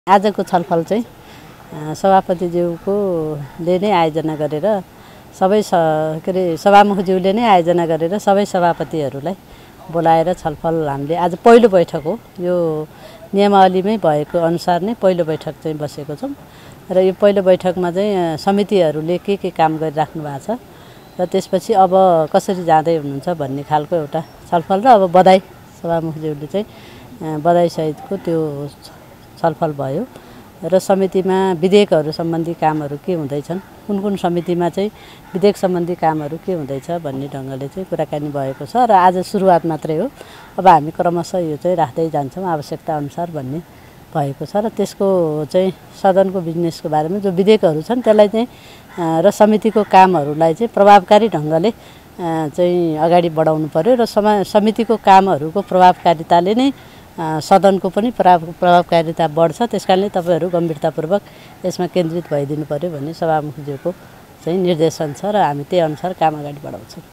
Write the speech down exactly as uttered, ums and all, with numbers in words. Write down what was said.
आजको छलफल चाहिँ सभापतिज्यूकोले नै आयोजना गरेर सबै स के अरे सभामुखज्यूले नै आयोजना गरेर सबै सभापतिहरूलाई बोलाएर छलफल हामीले आज पहिलो बैठक हो। यो नियमावलीमै भएको अनुसार नै पहिलो बैठक चाहिँ बसेको छौँ र यो पहिलो बैठकमा चाहिँ समितिहरूले के के काम गरिराख्नु भएको छ र त्यसपछि अब कसरी जाँदै हुनुहुन्छ भन्ने खालको एउटा छलफल र अब बधाई सभामुखज्यूले चाहिँ बधाईसहितको त्यो छलफल भयो र समितिमा विधेयकहरू सम्बन्धी कामहरू के हुँदैछन्, कुन कुन समितिमा चाहिँ विधेयक सम्बन्धी कामहरू के हुँदैछ भन्ने ढङ्गले चाहिँ कुराकानी भएको छ र आज सुरुवात मात्रै हो। अब हामी क्रमशः यो चाहिँ राख्दै जान्छौँ आवश्यकता अनुसार भन्ने भएको छ र त्यसको चाहिँ सदनको बिजनेसको बारेमा जो विधेयकहरू छन् त्यसलाई चाहिँ र समितिको कामहरूलाई चाहिँ प्रभावकारी ढङ्गले चाहिँ अगाडि बढाउनु पर्यो र समा समितिको कामहरूको प्रभावकारिताले नै सदनको पनि प्रभाव प्रभावकारिता बढ्छ। त्यसकारणले तपाईँहरू गम्भीरतापूर्वक यसमा केन्द्रित भइदिनु पर्यो भन्ने सभामुखज्यूको चाहिँ निर्देशन छ र हामी त्यही अनुसार काम अगाडि बढाउँछौँ।